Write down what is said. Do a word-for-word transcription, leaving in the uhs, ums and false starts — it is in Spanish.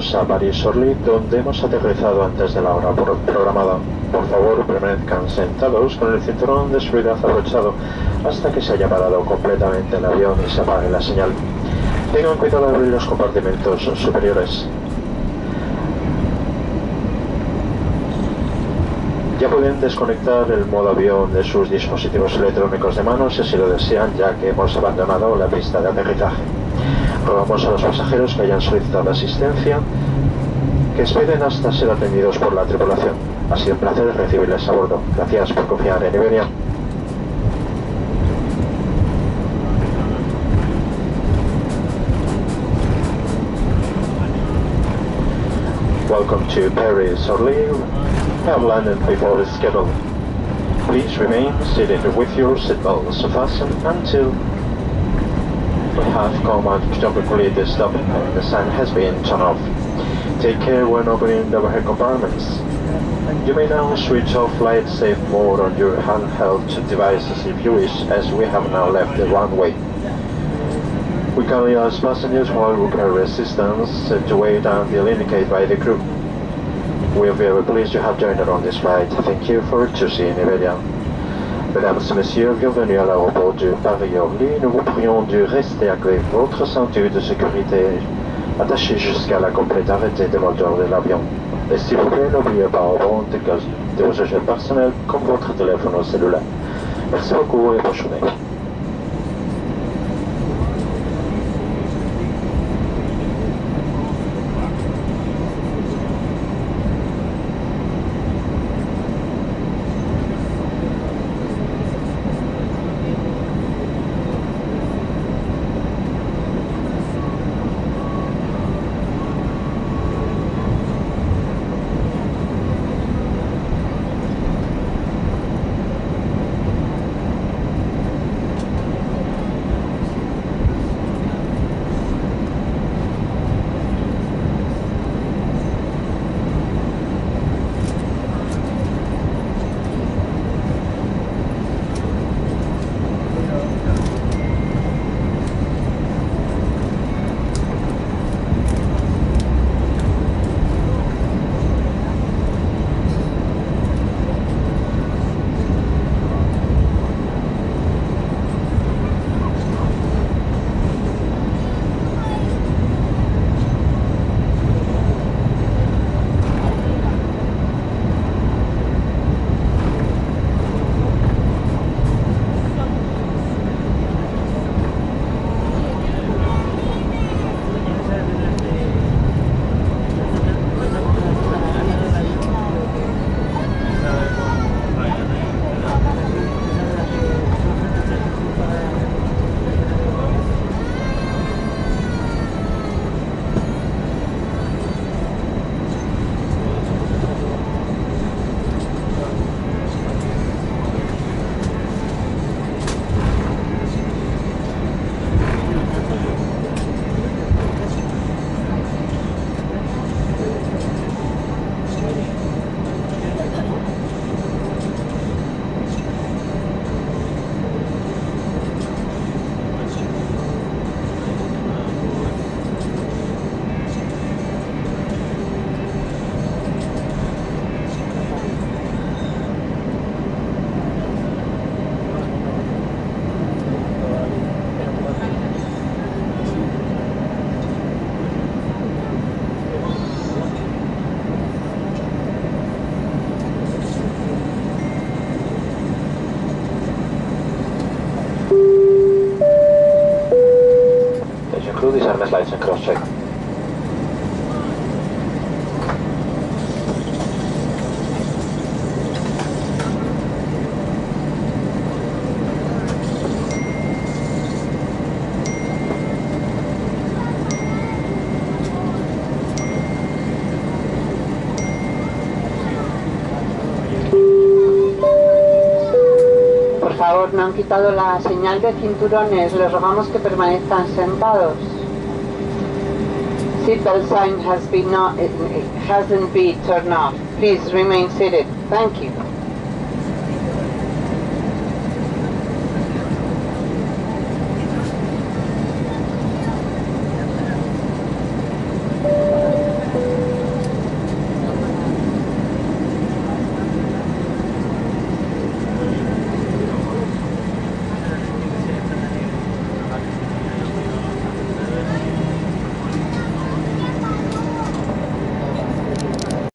bienvenidos a París-Orly, donde hemos aterrizado antes de la hora programada. Por favor, permanezcan sentados con el cinturón de seguridad abrochado hasta que se haya parado completamente el avión y se apague la señal. Tengan cuidado de abrir los compartimentos superiores. Ya pueden desconectar el modo avión de sus dispositivos electrónicos de mano si así lo desean, ya que hemos abandonado la pista de aterrizaje. Rogamos a los pasajeros que hayan solicitado asistencia que esperen hasta ser atendidos por la tripulación. Ha sido un placer recibirles a bordo. Gracias por confiar en Iberia. Welcome to Paris-Orly. We have landed before the schedule. Please remain seated with your seatbelts fastened until we have come out to complete the stop and the sign has been turned off. Take care when opening the overhead compartments. You may now switch off flight safe mode on your handheld devices if you wish, as we have now left the runway. We kindly ask passengers while we carry assistance to wait until indicated by the crew. We are very pleased you have joined us on this flight. Thank you for choosing Iberia. Mesdames et messieurs, bienvenue à l'aéroport de Paris-Orly. Nous vous prions de rester avec votre ceinture de sécurité attachée jusqu'à la complète arrêtée des moteurs de l'avion. Et s'il vous plaît, n'oubliez pas au bon de vos objets personnels comme votre téléphone cellulaire. Merci beaucoup et bonne journée. Disarmes lights and cross-check. Por favor, no han quitado la señal de cinturones. Les rogamos que permanezcan sentados. Seatbelt sign has been not, it hasn't been turned off. Please remain seated. Thank you.